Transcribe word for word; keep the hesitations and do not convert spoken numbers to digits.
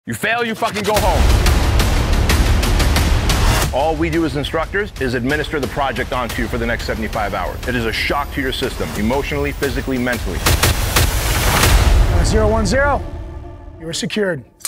You fail, you fucking go home. All we do as instructors is administer the project onto you for the next seventy-five hours. It is a shock to your system, emotionally, physically, mentally. zero one zero, you are secured.